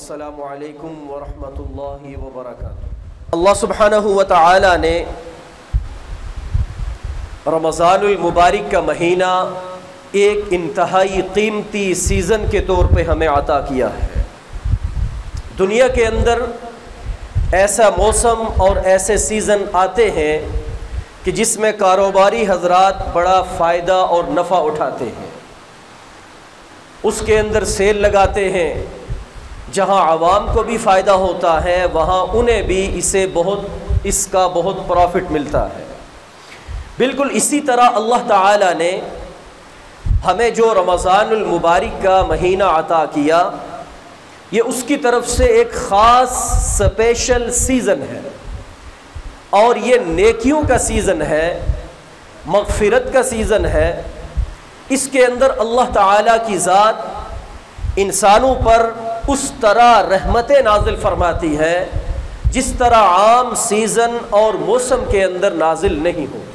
السلام علیکم ورحمۃ اللہ وبرکاتہ۔ اللہ سبحانہ و تعالی نے رمضان المبارک کا مہینہ ایک انتہائی قیمتی سیزن کے طور پہ ہمیں عطا کیا ہے۔ دنیا کے اندر ایسا موسم اور ایسے سیزن آتے ہیں کہ جس میں کاروباری حضرات بڑا فائدہ اور نفع اٹھاتے ہیں، اس کے اندر سیل لگاتے ہیں، جہاں عوام کو بھی فائدہ ہوتا ہے وہاں انہیں بھی اس کا بہت پروفٹ ملتا ہے۔ بالکل اسی طرح اللہ تعالی نے ہمیں جو رمضان المبارک کا مہینہ عطا کیا، یہ اس کی طرف سے ایک خاص اسپیشل سیزن ہے، اور یہ نیکیوں کا سیزن ہے، مغفرت کا سیزن ہے۔ اس کے اندر اللہ تعالیٰ کی ذات انسانوں پر اس طرح رحمتیں نازل فرماتی ہے جس طرح عام سیزن اور موسم کے اندر نازل نہیں ہوتی۔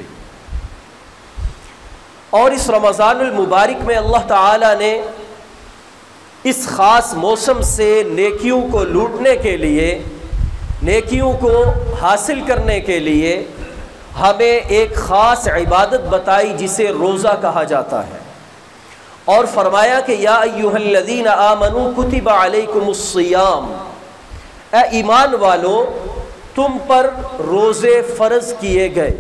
اور اس رمضان المبارک میں اللہ تعالیٰ نے اس خاص موسم سے نیکیوں کو لوٹنے کے لیے، نیکیوں کو حاصل کرنے کے لیے ہمیں ایک خاص عبادت بتائی جسے روزہ کہا جاتا ہے، اور فرمایا کہ یا ایھا الذین آمنوا کتب علیکم الصیام، اے ایمان والو تم پر روزے فرض کیے گئے۔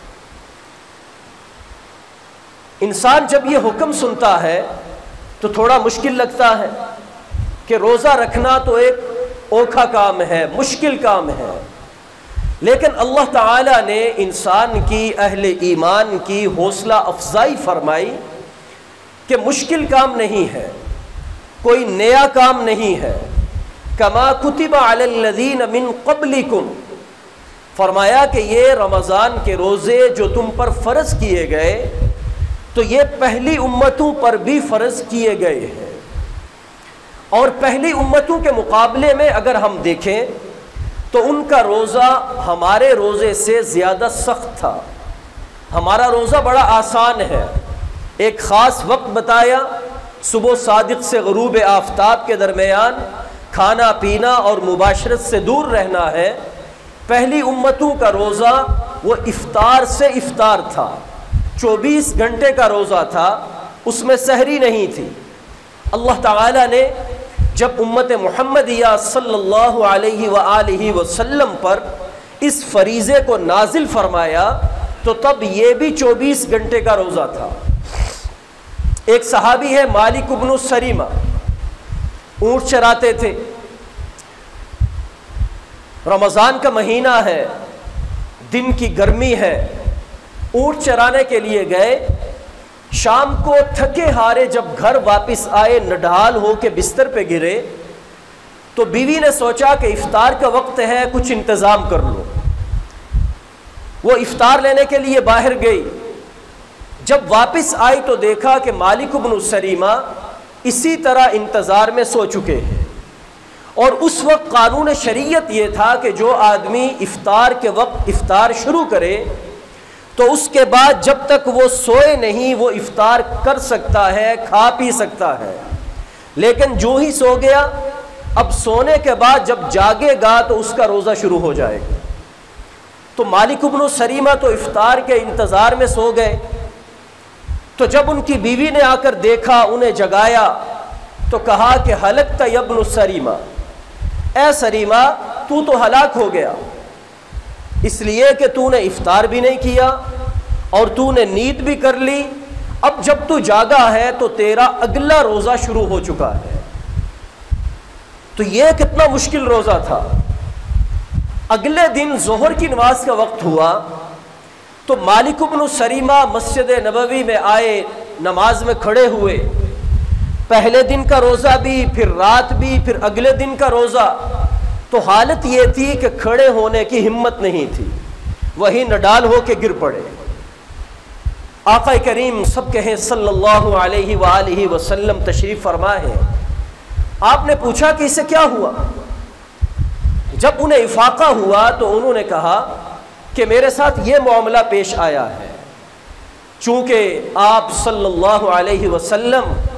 انسان جب یہ حکم سنتا ہے تو تھوڑا مشکل لگتا ہے کہ روزہ رکھنا تو ایک اوکھا کام ہے، مشکل کام ہے، لیکن اللہ تعالی نے انسان کی، اہل ایمان کی حوصلہ افزائی فرمائی کہ مشکل کام نہیں ہے، کوئی نیا کام نہیں ہے۔ کما کتب علی الذین من قبلکم، فرمایا کہ یہ رمضان کے روزے جو تم پر فرض کیے گئے تو یہ پہلی امتوں پر بھی فرض کیے گئے ہیں، اور پہلی امتوں کے مقابلے میں اگر ہم دیکھیں تو ان کا روزہ ہمارے روزے سے زیادہ سخت تھا۔ ہمارا روزہ بڑا آسان ہے، ایک خاص وقت بتایا، صبح صادق سے غروب آفتاب کے درمیان کھانا پینا اور مباشرت سے دور رہنا ہے۔ پہلی امتوں کا روزہ وہ افطار سے افطار تھا، 24 گھنٹے کا روزہ تھا، اس میں سحری نہیں تھی۔ اللہ تعالی نے جب امت محمدیہ صلی اللہ علیہ وآلہ وسلم پر اس فریضے کو نازل فرمایا تو تب یہ بھی 24 گھنٹے کا روزہ تھا۔ ایک صحابی ہے مالک بن سریمہ، اونٹ چراتے تھے، رمضان کا مہینہ ہے، دن کی گرمی ہے، اونٹ چرانے کے لیے گئے۔ شام کو تھکے ہارے جب گھر واپس آئے، نڈھال ہو کے بستر پہ گرے تو بیوی نے سوچا کہ افطار کا وقت ہے، کچھ انتظام کر لو۔ وہ افطار لینے کے لیے باہر گئی، جب واپس آئی تو دیکھا کہ مالک بن سریمہ اسی طرح انتظار میں سو چکے ہیں، اور اس وقت قانون شریعت یہ تھا کہ جو آدمی افطار کے وقت افطار شروع کرے تو اس کے بعد جب تک وہ سوئے نہیں وہ افطار کر سکتا ہے، کھا پی سکتا ہے، لیکن جو ہی سو گیا اب سونے کے بعد جب جاگے گا تو اس کا روزہ شروع ہو جائے گا۔ تو مالک بن سریمہ تو افطار کے انتظار میں سو گئے، تو جب ان کی بیوی نے آ کر دیکھا، انہیں جگایا تو کہا کہ ہلکت یا ابن سریمہ، اے سریمہ تو ہلاک ہو گیا، اس لیے کہ تو نے افطار بھی نہیں کیا اور تو نے نیند بھی کر لی، اب جب تو جاگا ہے تو تیرا اگلا روزہ شروع ہو چکا ہے۔ تو یہ کتنا مشکل روزہ تھا۔ اگلے دن ظہر کی نماز کا وقت ہوا تو مالک بن سریمہ مسجد نبوی میں آئے، نماز میں کھڑے ہوئے، پہلے دن کا روزہ بھی، پھر رات بھی، پھر اگلے دن کا روزہ، تو حالت یہ تھی کہ کھڑے ہونے کی ہمت نہیں تھی، وہی نڈال ہو کے گر پڑے۔ آقا کریم سب کہیں صلی اللہ علیہ وآلہ وسلم تشریف فرما ہے، آپ نے پوچھا کہ اسے کیا ہوا؟ جب انہیں افاقہ ہوا تو انہوں نے کہا کہ میرے ساتھ یہ معاملہ پیش آیا ہے، چونکہ آپ صلی اللہ علیہ وسلم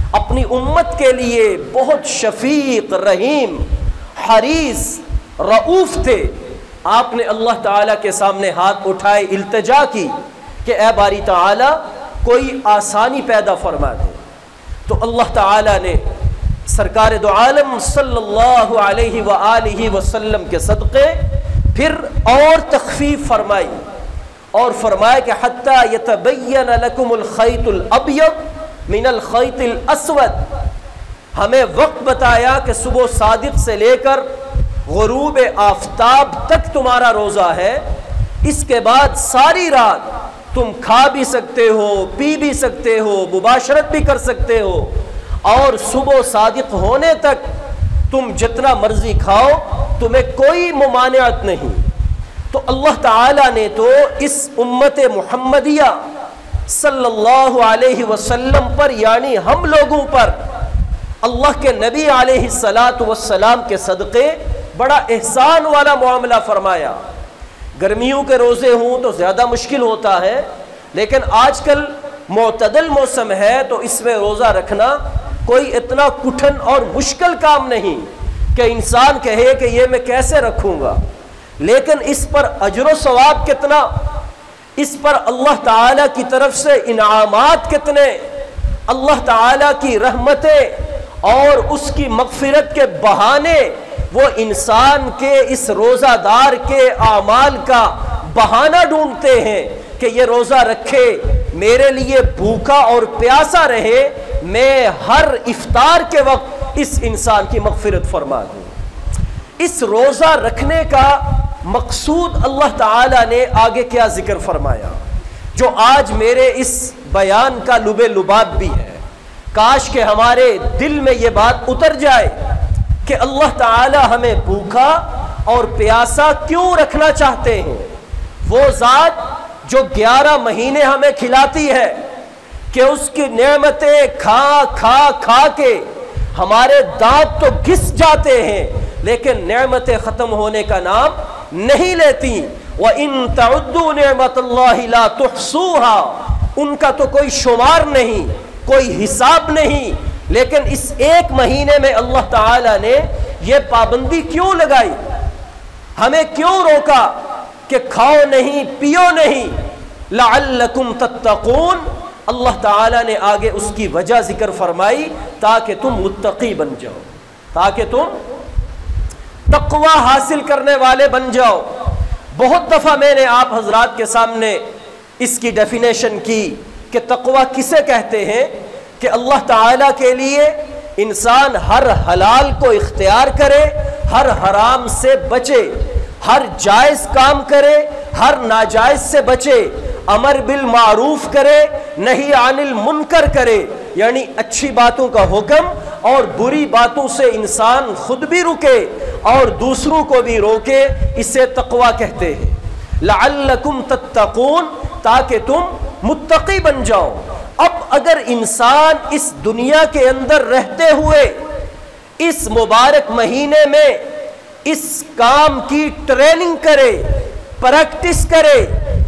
اپنی امت کے لیے بہت شفیق، رحیم، حریص، رؤوف تھے۔ آپ نے اللہ تعالیٰ کے سامنے ہاتھ اٹھائے، التجا کی کہ اے باری تعالیٰ کوئی آسانی پیدا فرما دے۔ تو اللہ تعالیٰ نے سرکار دو عالم صلی اللہ علیہ وآلہ وسلم کے صدقے پھر اور تخفیف فرمائی، اور فرمایا کہ حتیٰ یتبین لکم الخیط الابیض من الخیط الاسود، ہمیں وقت بتایا کہ صبح صادق سے لے کر غروب آفتاب تک تمہارا روزہ ہے، اس کے بعد ساری رات تم کھا بھی سکتے ہو، پی بھی سکتے ہو، مباشرت بھی کر سکتے ہو، اور صبح صادق ہونے تک تم جتنا مرضی کھاؤ، تمہیں کوئی ممانعت نہیں۔ تو اللہ تعالیٰ نے تو اس امت محمدیہ صلی اللہ علیہ وسلم پر، یعنی ہم لوگوں پر، اللہ کے نبی علیہ السلام کے صدقے بڑا احسان والا معاملہ فرمایا۔ گرمیوں کے روزے ہوں تو زیادہ مشکل ہوتا ہے، لیکن آج کل معتدل موسم ہے تو اس میں روزہ رکھنا کوئی اتنا کٹھن اور مشکل کام نہیں کہ انسان کہے کہ یہ میں کیسے رکھوں گا، لیکن اس پر اجر و ثواب کتنا، اس پر اللہ تعالیٰ کی طرف سے انعامات کتنے، اللہ تعالیٰ کی رحمتیں اور اس کی مغفرت کے بہانے وہ انسان کے اس روزہ دار کے اعمال کا بہانہ ڈھونڈتے ہیں کہ یہ روزہ رکھے، میرے لیے بھوکا اور پیاسا رہے، میں ہر افطار کے وقت اس انسان کی مغفرت فرما دوں۔ اس روزہ رکھنے کا مقصود اللہ تعالیٰ نے آگے کیا ذکر فرمایا، جو آج میرے اس بیان کا لب لباب بھی ہے۔ کاش کہ ہمارے دل میں یہ بات اتر جائے کہ اللہ تعالیٰ ہمیں بھوکا اور پیاسا کیوں رکھنا چاہتے ہیں۔ وہ ذات جو 11 مہینے ہمیں کھلاتی ہے کہ اس کی نعمتیں کھا کھا کھا کے ہمارے دانت تو گھس جاتے ہیں، لیکن نعمتیں ختم ہونے کا نام نہیں لیتی۔ وَإِن تَعُدُّوا نِعْمَةَ اللَّهِ لَا تُحْصُوهَا، ان کا تو کوئی شمار نہیں، کوئی حساب نہیں، لیکن اس ایک مہینے میں اللہ تعالیٰ نے یہ پابندی کیوں لگائی، ہمیں کیوں روکا کہ کھاؤ نہیں، پیو نہیں، لَعَلَّكُمْ تَتَّقُونَ۔ اللہ تعالیٰ نے آگے اس کی وجہ ذکر فرمائی تاکہ تم متقی بن جاؤ، تاکہ تم تقوی حاصل کرنے والے بن جاؤ۔ بہت دفعہ میں نے آپ حضرات کے سامنے اس کی ڈیفینیشن کی کہ تقوی کسے کہتے ہیں، کہ اللہ تعالیٰ کے لیے انسان ہر حلال کو اختیار کرے، ہر حرام سے بچے، ہر جائز کام کرے، ہر ناجائز سے بچے، امر بالمعروف کرے، نہی عن المنکر کرے، یعنی اچھی باتوں کا حکم اور بری باتوں سے انسان خود بھی رکے اور دوسروں کو بھی روکے، اسے تقوی کہتے ہیں۔ لعلکم تتقون، تاکہ تم متقی بن جاؤ۔ اب اگر انسان اس دنیا کے اندر رہتے ہوئے اس مبارک مہینے میں اس کام کی ٹریننگ کرے، پریکٹس کرے،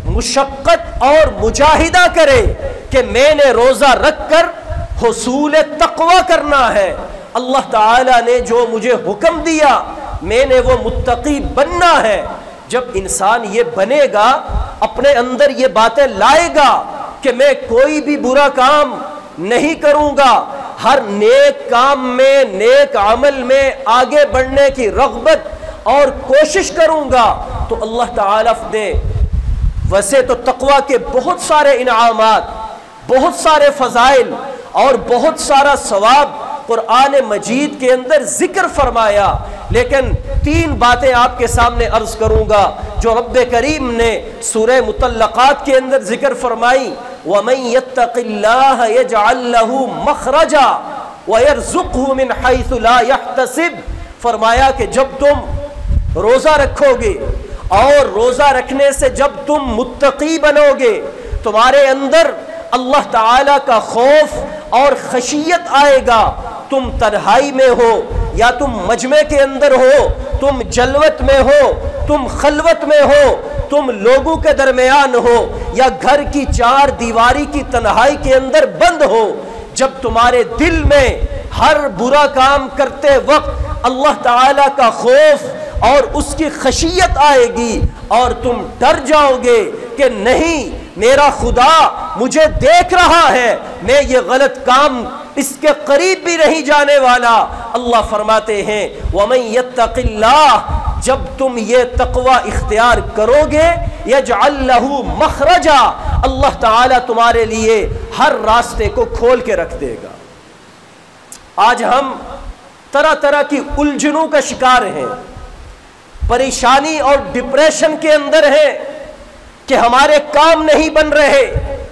مشقت اور مجاہدہ کرے کہ میں نے روزہ رکھ کر حصول تقوی کرنا ہے، اللہ تعالیٰ نے جو مجھے حکم دیا میں نے وہ متقی بننا ہے۔ جب انسان یہ بنے گا، اپنے اندر یہ باتیں لائے گا کہ میں کوئی بھی برا کام نہیں کروں گا، ہر نیک کام میں، نیک عمل میں آگے بڑھنے کی رغبت اور کوشش کروں گا، تو اللہ تعالیٰ نے ویسے تو تقوی کے بہت سارے انعامات، بہت سارے فضائل اور بہت سارا ثواب قرآن مجید کے اندر ذکر فرمایا، لیکن 3 باتیں آپ کے سامنے عرض کروں گا جو رب کریم نے سورہ مطلقات کے اندر ذکر فرمائی۔ وَمَن يَتَّقِ اللَّهَ يَجْعَل لَّهُ مَخْرَجًا وَيَرْزُقْهُ مِنْ حَيْثُ لَا يَحْتَسِبُ، فرمایا کہ جب تم روزہ رکھو گے اور روزہ رکھنے سے جب تم متقی بنو گے، تمہارے اندر اللہ تعالیٰ کا خوف اور خشیت آئے گا، تم تنہائی میں ہو یا تم مجمع کے اندر ہو، تم جلوت میں ہو، تم خلوت میں ہو، تم لوگوں کے درمیان ہو یا گھر کی 4 دیواری کی تنہائی کے اندر بند ہو، جب تمہارے دل میں ہر برا کام کرتے وقت اللہ تعالی کا خوف اور اس کی خشیت آئے گی اور تم ڈر جاؤ گے کہ نہیں، میرا خدا مجھے دیکھ رہا ہے، میں یہ غلط کام اس کے قریب بھی نہیں جانے والا۔ اللہ فرماتے ہیں وَمَن يَتَّقِ اللَّهَ، جب تم یہ تقوی اختیار کرو گے يَجْعَلْ لَهُ مَخْرَجًا، اللہ تعالیٰ تمہارے لیے ہر راستے کو کھول کے رکھ دے گا۔ آج ہم طرح طرح کی الجھنوں کا شکار ہیں، پریشانی اور ڈپریشن کے اندر ہیں کہ ہمارے کام نہیں بن رہے۔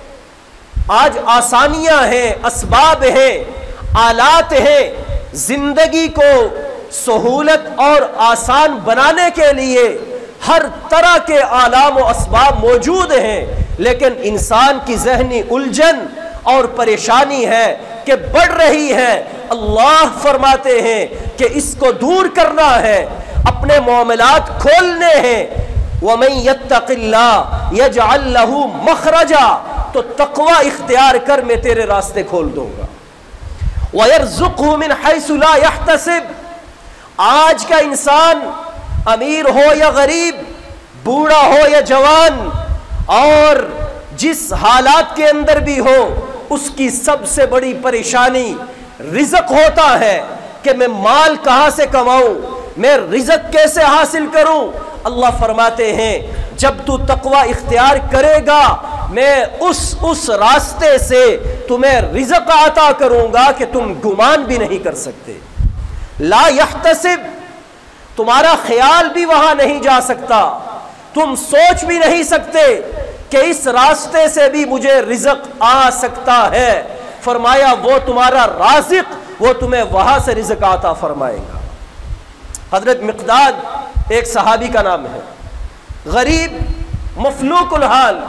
آج آسانیاں ہیں، اسباب ہیں، آلات ہیں، زندگی کو سہولت اور آسان بنانے کے لیے ہر طرح کے آلام و اسباب موجود ہیں، لیکن انسان کی ذہنی الجھن اور پریشانی ہے کہ بڑھ رہی ہے۔ اللہ فرماتے ہیں کہ اس کو دور کرنا ہے، اپنے معاملات کھولنے ہیں۔ وَمَن يَتَّقِ اللَّهَ يَجْعَلْ لَهُ مَخْرَجًا، تو تقوی اختیار کر، میں تیرے راستے کھول دوں گا۔ وَيَرْزُقْهُ مِنْ حَيْثُ لَا يَحْتَسِبُ، آج کا انسان امیر ہو یا غریب، بوڑھا ہو یا جوان، اور جس حالات کے اندر بھی ہو، اس کی سب سے بڑی پریشانی رزق ہوتا ہے کہ میں مال کہاں سے کماؤں، میں رزق کیسے حاصل کروں۔ اللہ فرماتے ہیں جب تو تقوی اختیار کرے گا، میں اس راستے سے تمہیں رزق عطا کروں گا کہ تم گمان بھی نہیں کر سکتے۔ لا يحتسب، تمہارا خیال بھی وہاں نہیں جا سکتا، تم سوچ بھی نہیں سکتے کہ اس راستے سے بھی مجھے رزق آ سکتا ہے۔ فرمایا وہ تمہارا رازق، وہ تمہیں وہاں سے رزق عطا فرمائے گا۔ حضرت مقداد ایک صحابی کا نام ہے، غریب مفلوق الحال،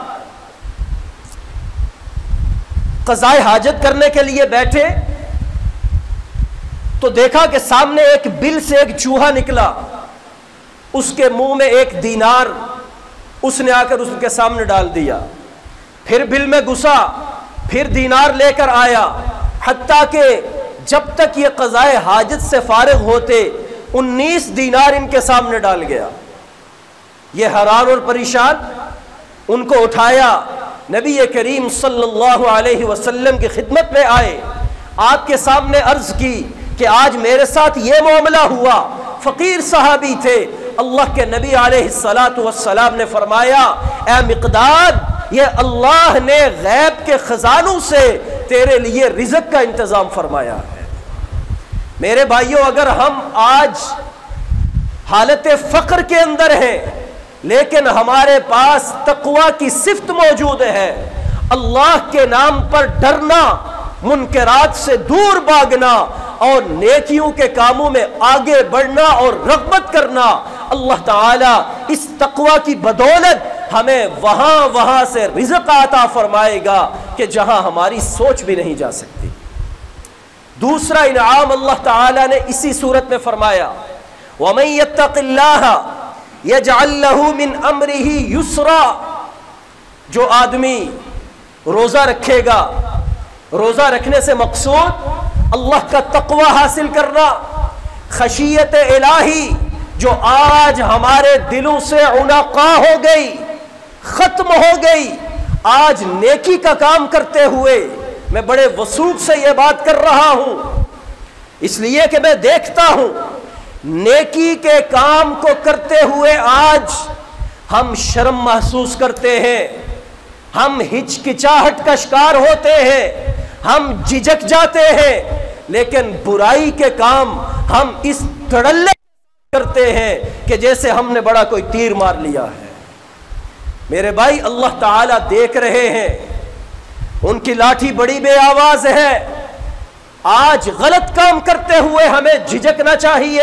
قضائے حاجت کرنے کے لیے بیٹھے تو دیکھا کہ سامنے ایک بل سے ایک چوہا نکلا، اس کے منہ میں ایک دینار اس نے آ کر اس کے سامنے ڈال دیا، پھر بل میں گھسا، پھر دینار لے کر آیا، حتیٰ کہ جب تک یہ قضائے حاجت سے فارغ ہوتے 19 دینار ان کے سامنے ڈال گیا۔ یہ حیران اور پریشان، ان کو اٹھایا، نبی کریم صلی اللہ علیہ وسلم کی خدمت میں آئے، آپ کے سامنے عرض کی کہ آج میرے ساتھ یہ معاملہ ہوا۔ فقیر صحابی تھے، اللہ کے نبی علیہ السلام نے فرمایا اے مقداد، یہ اللہ نے غیب کے خزانوں سے تیرے لیے رزق کا انتظام فرمایا ہے۔ میرے بھائیوں، اگر ہم آج حالت فقر کے اندر ہیں لیکن ہمارے پاس تقوی کی صفت موجود ہے، اللہ کے نام پر ڈرنا، منکرات سے دور بھاگنا اور نیکیوں کے کاموں میں آگے بڑھنا اور رغبت کرنا، اللہ تعالیٰ اس تقوی کی بدولت ہمیں وہاں سے رزق عطا فرمائے گا کہ جہاں ہماری سوچ بھی نہیں جا سکتی۔ دوسرا انعام اللہ تعالیٰ نے اسی صورت میں فرمایا وَمَن يَتَّقِ اللَّهَ يَجْعَلْ لَهُ مِنْ أَمْرِهِ يُسْرًا، جو آدمی روزہ رکھے گا، روزہ رکھنے سے مقصود اللہ کا تقوی حاصل کرنا، خشیت الہی جو آج ہمارے دلوں سے عنقا ہو گئی، ختم ہو گئی۔ آج نیکی کا کام کرتے ہوئے میں بڑے وثوق سے یہ بات کر رہا ہوں، اس لیے کہ میں دیکھتا ہوں نیکی کے کام کو کرتے ہوئے آج ہم شرم محسوس کرتے ہیں، ہم ہچکچاہٹ کا شکار ہوتے ہیں، ہم جھجک جاتے ہیں، لیکن برائی کے کام ہم اس دھڑلے کرتے ہیں کہ جیسے ہم نے بڑا کوئی تیر مار لیا ہے۔ میرے بھائی، اللہ تعالیٰ دیکھ رہے ہیں، ان کی لاٹھی بڑی بے آواز ہے۔ آج غلط کام کرتے ہوئے ہمیں جھجکنا چاہیے،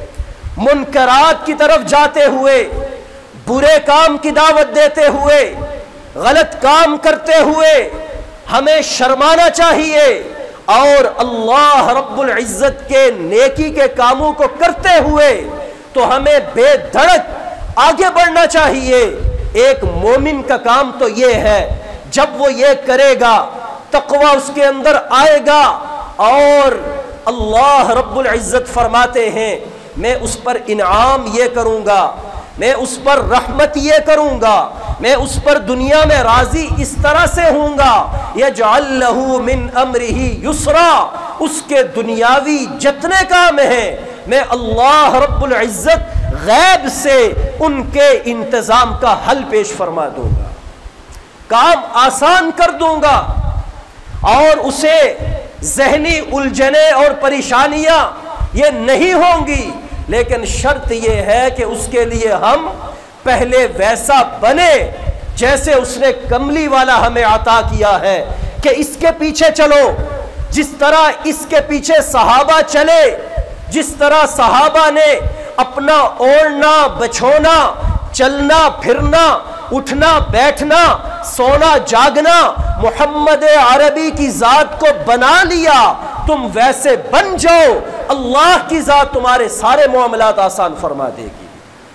منکرات کی طرف جاتے ہوئے، برے کام کی دعوت دیتے ہوئے، غلط کام کرتے ہوئے ہمیں شرمانا چاہیے، اور اللہ رب العزت کے نیکی کے کاموں کو کرتے ہوئے تو ہمیں بے دھڑک آگے بڑھنا چاہیے۔ ایک مومن کا کام تو یہ ہے، جب وہ یہ کرے گا تقوی اس کے اندر آئے گا، اور اللہ رب العزت فرماتے ہیں میں اس پر انعام یہ کروں گا، میں اس پر رحمت یہ کروں گا، میں اس پر دنیا میں راضی اس طرح سے ہوں گا، یجعل لہ من امرہ یسرا، اس کے دنیاوی جتنے کام ہیں میں اللہ رب العزت غیب سے ان کے انتظام کا حل پیش فرما دوں گا، کام آسان کر دوں گا، اور اسے ذہنی الجھنیں اور پریشانیاں یہ نہیں ہوں گی، لیکن شرط یہ ہے کہ اس کے لیے ہم پہلے ویسا بنے جیسے اس نے کملی والا ہمیں عطا کیا ہے، کہ اس کے پیچھے چلو جس طرح اس کے پیچھے صحابہ چلے، جس طرح صحابہ نے اپنا اوڑھنا بچھونا، چلنا پھرنا، اٹھنا بیٹھنا، سونا جاگنا محمد عربی کی ذات کو بنا لیا، تم ویسے بن جاؤ، اللہ کی ذات تمہارے سارے معاملات آسان فرما دے گی۔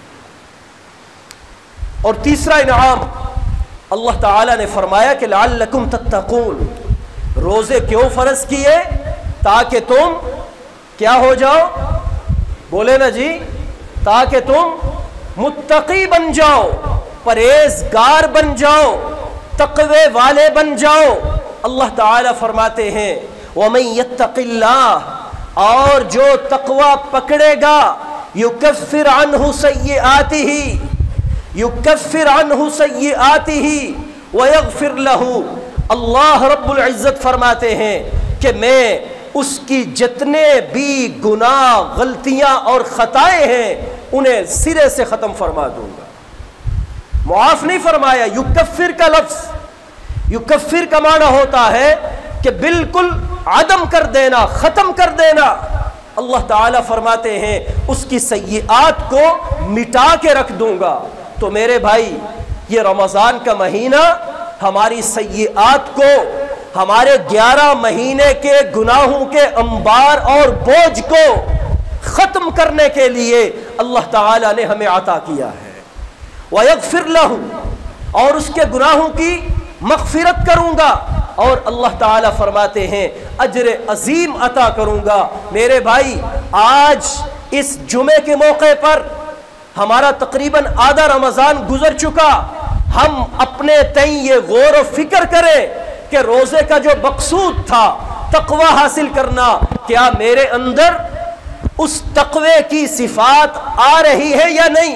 اور تیسرا انعام اللہ تعالیٰ نے فرمایا کہ لعلکم تتقون، روزے کیوں فرض کیے؟ تاکہ تم کیا ہو جاؤ، بولے نا جی، تاکہ تم متقی بن جاؤ، پرہیزگار بن جاؤ، تقوی والے بن جاؤ۔ اللہ تعالیٰ فرماتے ہیں وَمَن يَتَّقِ اللَّهَ، اور جو تقوی پکڑے گا، يُكَفِّرْ عَنْهُ سَيِّئَاتِهِ، يُكَفِّرْ عَنْهُ سَيِّئَاتِهِ وَيَغْفِرْ لَهُ، اللہ رب العزت فرماتے ہیں کہ میں اس کی جتنے بھی گناہ غلطیاں اور خطائیں ہیں انہیں سرے سے ختم فرما دوں گا۔ معاف نہیں فرمایا، یکفر کا لفظ، یکفر کا معنی ہوتا ہے کہ بالکل عدم کر دینا، ختم کر دینا۔ اللہ تعالیٰ فرماتے ہیں اس کی سیئات کو مٹا کے رکھ دوں گا۔ تو میرے بھائی، یہ رمضان کا مہینہ ہماری سیئات کو، ہمارے 11 مہینے کے گناہوں کے انبار اور بوجھ کو ختم کرنے کے لیے اللہ تعالیٰ نے ہمیں عطا کیا ہے۔ وَيَغْفِرْ لَهُ، اور اس کے گناہوں کی مغفرت کروں گا، اور اللہ تعالیٰ فرماتے ہیں اجر عظیم عطا کروں گا۔ میرے بھائی، آج اس جمعے کے موقع پر ہمارا تقریباً آدھا رمضان گزر چکا، ہم اپنے تئیں یہ غور و فکر کریں کہ روزے کا جو مقصود تھا تقوی حاصل کرنا، کیا میرے اندر اس تقوی کی صفات آ رہی ہے یا نہیں؟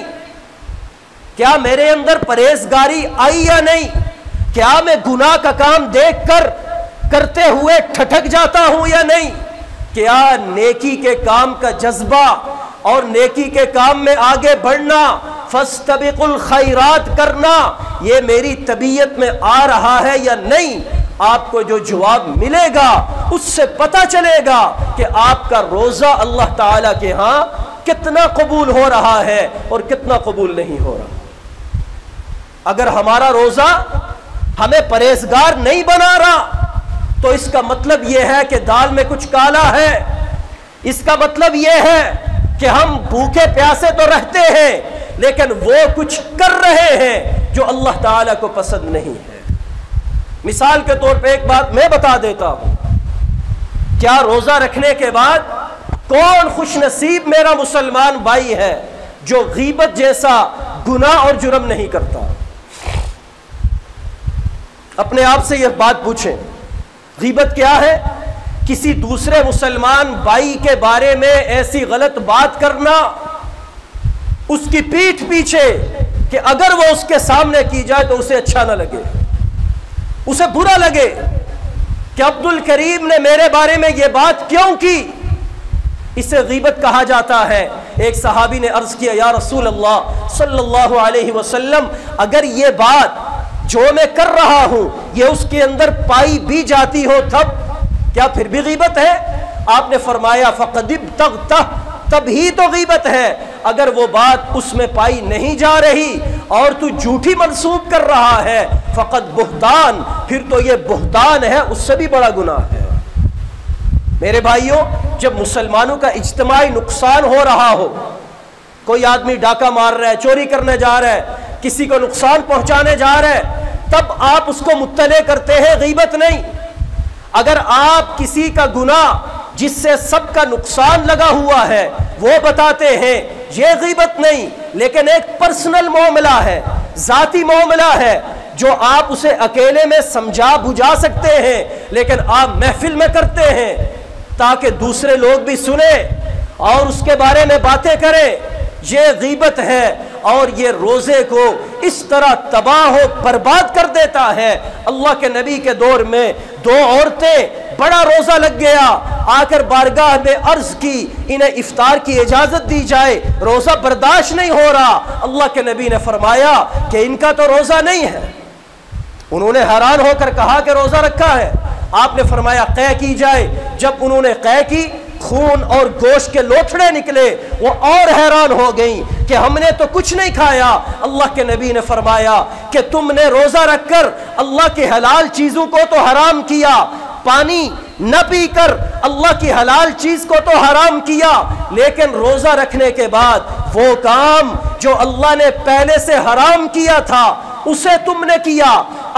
کیا میرے اندر پرہیزگاری آئی یا نہیں؟ کیا میں گناہ کا کام دیکھ کر کرتے ہوئے ٹھٹک جاتا ہوں یا نہیں؟ کیا نیکی کے کام کا جذبہ اور نیکی کے کام میں آگے بڑھنا، فاستبقوا الخیرات کرنا، یہ میری طبیعت میں آ رہا ہے یا نہیں؟ آپ کو جو جواب ملے گا اس سے پتہ چلے گا کہ آپ کا روزہ اللہ تعالیٰ کے ہاں کتنا قبول ہو رہا ہے اور کتنا قبول نہیں ہو رہا۔ اگر ہمارا روزہ ہمیں پرہیزگار نہیں بنا رہا تو اس کا مطلب یہ ہے کہ دال میں کچھ کالا ہے، اس کا مطلب یہ ہے کہ ہم بھوکے پیاسے تو رہتے ہیں لیکن وہ کچھ کر رہے ہیں جو اللہ تعالیٰ کو پسند نہیں ہے۔ مثال کے طور پہ ایک بات میں بتا دیتا ہوں، کیا روزہ رکھنے کے بعد کون خوش نصیب میرا مسلمان بھائی ہے جو غیبت جیسا گناہ اور جرم نہیں کرتا؟ اپنے آپ سے یہ بات پوچھیں، غیبت کیا ہے؟ کسی دوسرے مسلمان بھائی کے بارے میں ایسی غلط بات کرنا، اس کی پیٹھ پیچھے، کہ اگر وہ اس کے سامنے کی جائے تو اسے اچھا نہ لگے، اسے برا لگے کہ عبد الکریم نے میرے بارے میں یہ بات کیوں کی، اسے غیبت کہا جاتا ہے۔ ایک صحابی نے عرض کیا، یا رسول اللہ صلی اللہ علیہ وسلم، اگر یہ بات جو میں کر رہا ہوں یہ اس کے اندر پائی بھی جاتی ہو تب کیا پھر بھی غیبت ہے؟ آپ نے فرمایا فقد ابتغتہ، تب ہی تو غیبت ہے۔ اگر وہ بات اس میں پائی نہیں جا رہی اور تو جھوٹی منسوب کر رہا ہے فقط بہتان، پھر تو یہ بہتان ہے، اس سے بھی بڑا گناہ ہے۔ میرے بھائیوں، جب مسلمانوں کا اجتماعی نقصان ہو رہا ہو، کوئی آدمی ڈاکہ مار رہا ہے، چوری کرنے جا رہا ہے، کسی کو نقصان پہنچانے جا رہا ہے، تب آپ اس کو مطلع کرتے ہیں، غیبت نہیں۔ اگر آپ کسی کا گناہ جس سے سب کا نقصان لگا ہوا ہے وہ بتاتے ہیں، یہ غیبت نہیں، لیکن ایک پرسنل معاملہ ہے، ذاتی معاملہ ہے جو آپ اسے اکیلے میں سمجھا بجھا سکتے ہیں، لیکن آپ محفل میں کرتے ہیں تاکہ دوسرے لوگ بھی سنیں اور اس کے بارے میں باتیں کریں، یہ غیبت ہے، اور یہ روزے کو اس طرح تباہ و برباد کر دیتا ہے۔ اللہ کے نبی کے دور میں دو عورتیں، بڑا روزہ لگ گیا، آ کر بارگاہ میں عرض کی انہیں افطار کی اجازت دی جائے، روزہ برداشت نہیں ہو رہا۔ اللہ کے نبی نے فرمایا کہ ان کا تو روزہ نہیں ہے۔ انہوں نے حیران ہو کر کہا کہ روزہ رکھا ہے۔ آپ نے فرمایا قے کی جائے۔ جب انہوں نے قے کی، خون اور گوشت کے لوتھڑے نکلے، وہ اور حیران ہو گئیں کہ ہم نے تو کچھ نہیں کھایا۔ اللہ کے نبی نے فرمایا کہ تم نے روزہ رکھ کر اللہ کی حلال چیزوں کو تو حرام کیا، پانی نہ پی کر اللہ کی حلال چیز کو تو حرام کیا، لیکن روزہ رکھنے کے بعد وہ کام جو اللہ نے پہلے سے حرام کیا تھا اسے تم نے کیا،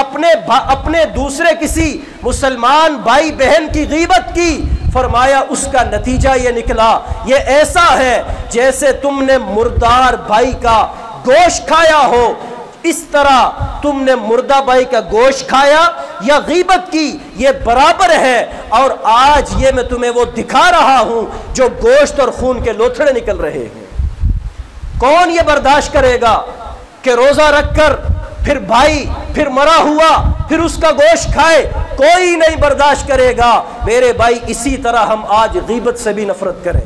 اپنے دوسرے کسی مسلمان بھائی بہن کی غیبت کی۔ فرمایا اس کا نتیجہ یہ نکلا، یہ ایسا ہے جیسے تم نے مردار بھائی کا گوشت کھایا ہو، اس طرح تم نے مردہ بھائی کا گوشت کھایا یا غیبت کی، یہ برابر ہے۔ اور آج یہ میں تمہیں وہ دکھا رہا ہوں جو گوشت اور خون کے لوتھڑے نکل رہے ہیں۔ کون یہ برداشت کرے گا کہ روزہ رکھ کر پھر بھائی پھر مرا ہوا پھر اس کا گوشت کھائے؟ کوئی نہیں برداشت کرے گا۔ میرے بھائی، اسی طرح ہم آج غیبت سے بھی نفرت کریں،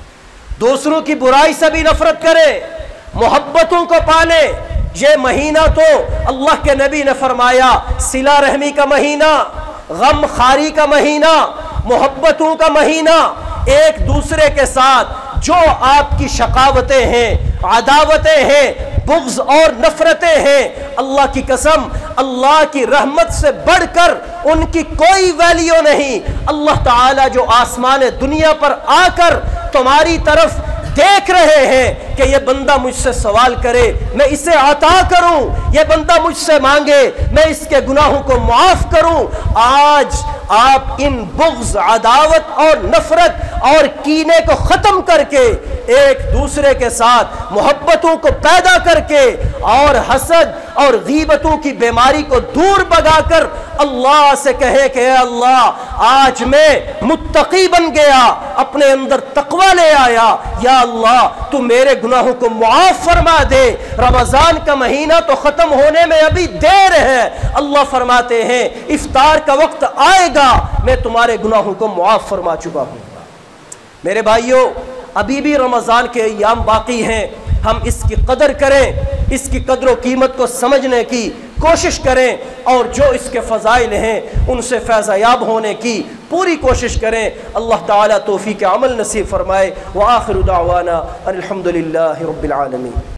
دوسروں کی برائی سے بھی نفرت کریں، محبتوں کو پالیں۔ یہ مہینہ تو اللہ کے نبی نے فرمایا صلہ رحمی کا مہینہ، غم خاری کا مہینہ، محبتوں کا مہینہ، ایک دوسرے کے ساتھ جو آپ کی شقاوتیں ہیں، عداوتیں ہیں، بغض اور نفرتیں ہیں، اللہ کی قسم اللہ کی رحمت سے بڑھ کر ان کی کوئی ویلیو نہیں۔ اللہ تعالیٰ جو آسمان دنیا پر آ کر تمہاری طرف دیکھ رہے ہیں کہ یہ بندہ مجھ سے سوال کرے میں اسے عطا کروں، یہ بندہ مجھ سے مانگے میں اس کے گناہوں کو معاف کروں۔ آج آپ ان بغض، عداوت اور نفرت اور کینے کو ختم کر کے ایک دوسرے کے ساتھ محبتوں کو پیدا کر کے اور حسد اور غیبتوں کی بیماری کو دور بھگا کر اللہ سے کہے کہ اے اللہ آج میں متقی بن گیا، اپنے اندر تقوی لے آیا، یا اللہ تو میرے گناہوں کو معاف فرما دے۔ رمضان کا مہینہ تو ختم ہونے میں ابھی دیر ہے، اللہ فرماتے ہیں افطار کا وقت آئے گا میں تمہارے گناہوں کو معاف فرما چکا ہوں۔ میرے بھائیوں، ابھی بھی رمضان کے ایام باقی ہیں، ہم اس کی قدر کریں، اس کی قدر و قیمت کو سمجھنے کی کوشش کریں، اور جو اس کے فضائل ہیں ان سے فیض یاب ہونے کی پوری کوشش کریں۔ اللہ تعالیٰ توفیق عمل نصیب فرمائے۔ وآخر دعوانا الحمدللہ رب العالمین۔